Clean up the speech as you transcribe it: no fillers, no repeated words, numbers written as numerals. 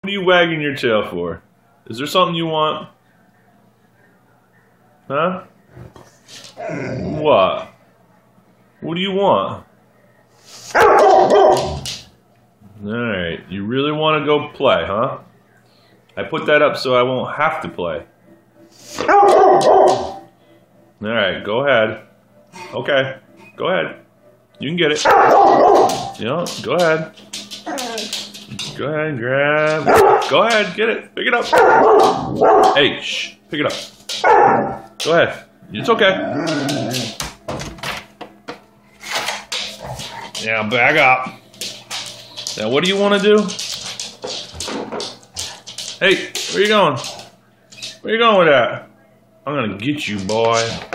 What are you wagging your tail for? Is there something you want? Huh? What? What do you want? Alright, you really want to go play, huh? I put that up so I won't have to play. Alright, go ahead. Okay, go ahead. You can get it. You know, go ahead. Go ahead, grab. Go ahead, get it. Pick it up. Hey, shh. Pick it up. Go ahead. It's okay. Now back up. Now what do you want to do? Hey, where you going? Where you going with that? I'm gonna get you, boy.